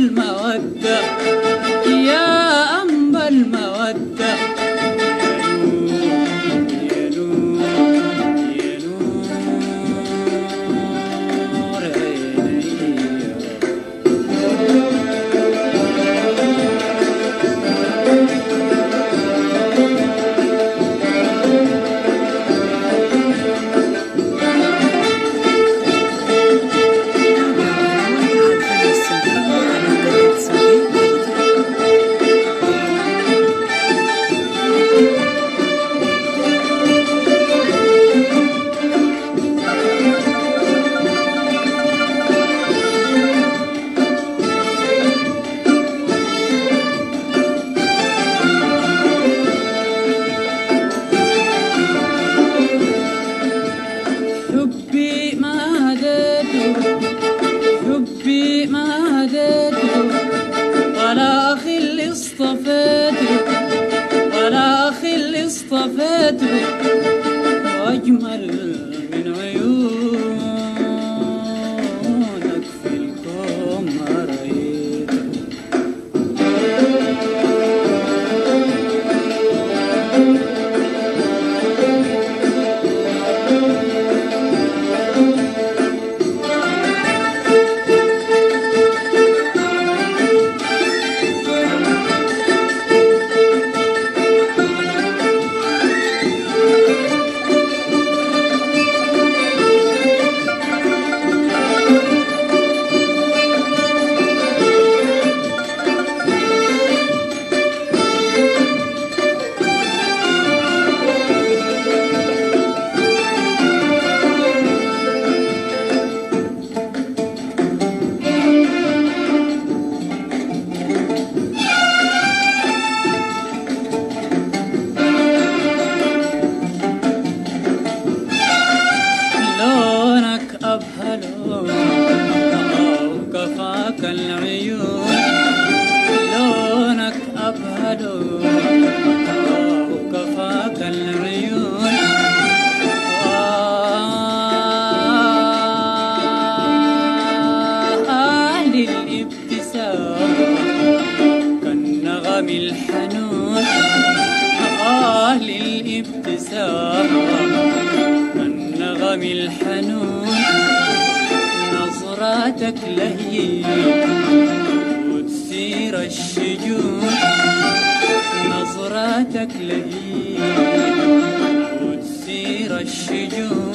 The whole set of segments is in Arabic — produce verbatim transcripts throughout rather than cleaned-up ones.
المودة يا أنبا المودة يا نور يا نور يا حبي ما هديته حبي ما هديته ولا أخي اللي اصطفيته ولا أخي اللي اصطفيته وأجمل من عيونك في الكون ما رأيته وكفاك العيون لونك أبهل وكفاك العيون وأهل الابتسام كالنغم الحنون أهل الابتسام كالنغم الحنون نظراتك لهي وتثير الشجون نظراتك لهي وتثير الشجون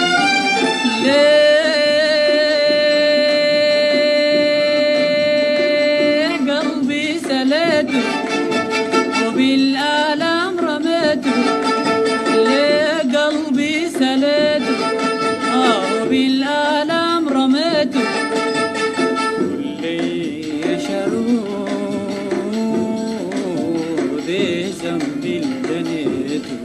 ليه قلبي سليته وبالآلام رميته ليه قلبي سليته وبالآلام رميته واللي شرود ذنبي الجنيته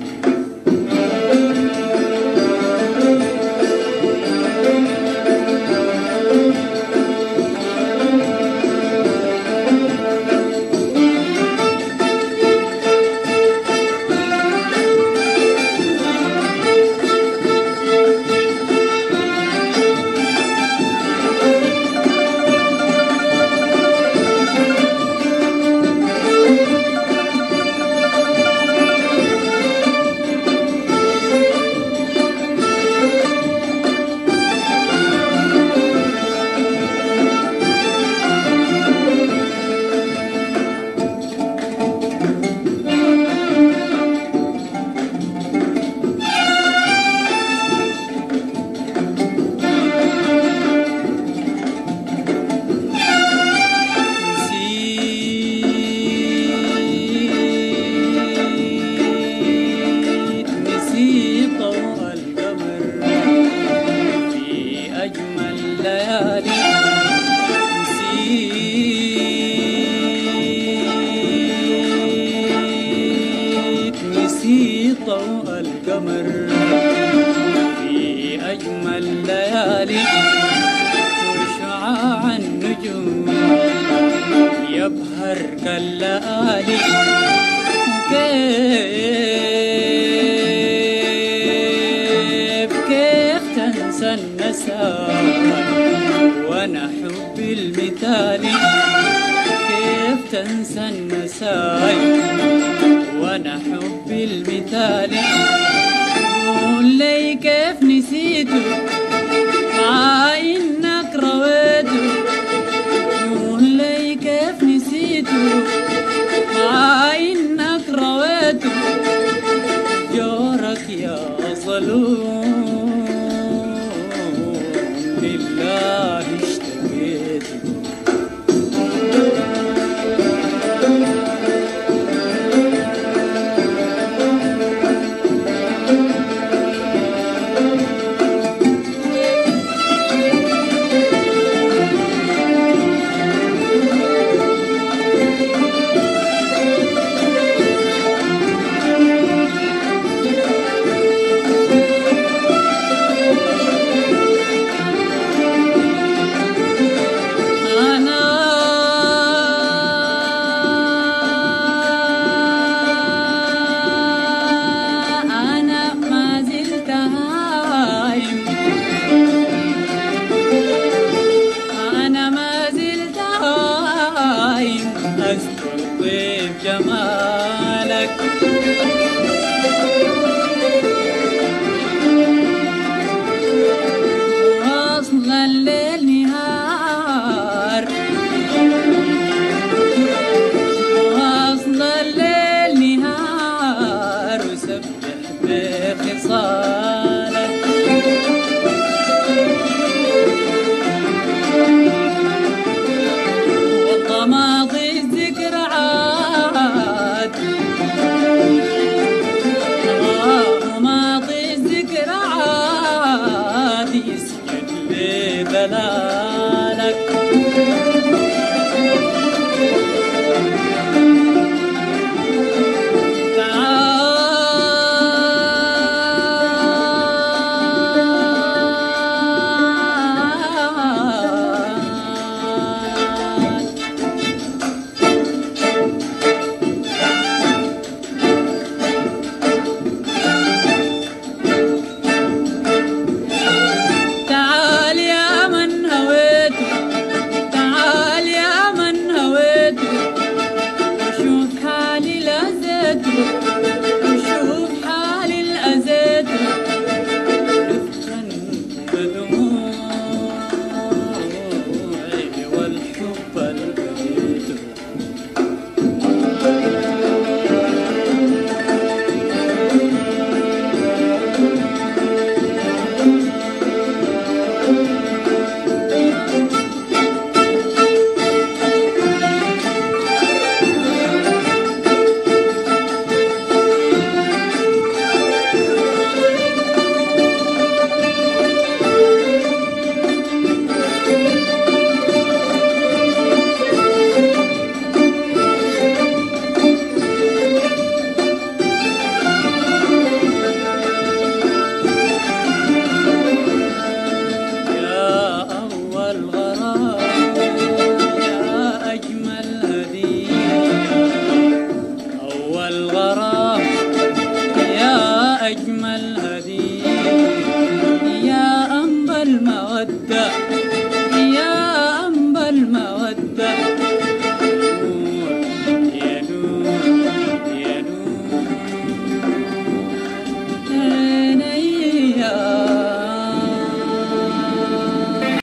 ضوء القمر في أجمل ليالي وشعاع النجوم يبهر كاللآلي كيف كيف تنسى النساء وأنا حبي المثالي تنسى النسايم وانا حبي المثالي. قول لي كيف نسيته مع انك رويته، قول لي كيف نسيته مع انك رويته، جورك يا ظلوم لله اشتكيته. أذكر طيب جمال